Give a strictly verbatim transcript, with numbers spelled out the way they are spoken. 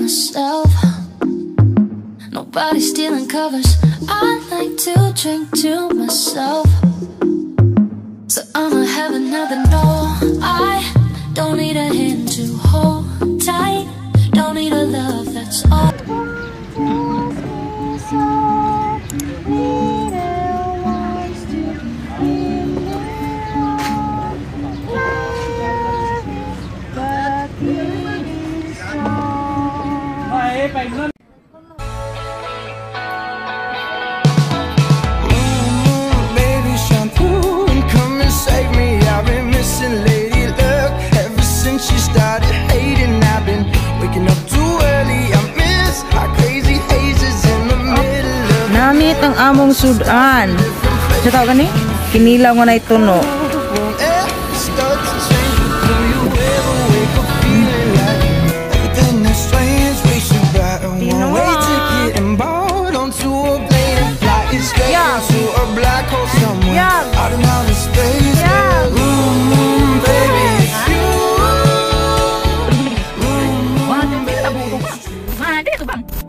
myself. Nobody's stealing covers. I like to drink to myself. So I'ma have another no. I don't need a hand to hold tight. Don't need a love, that's all. Namit ang among sudan. Sa tao gani? Kinilaw nga na ito no. Mana dia tu bang?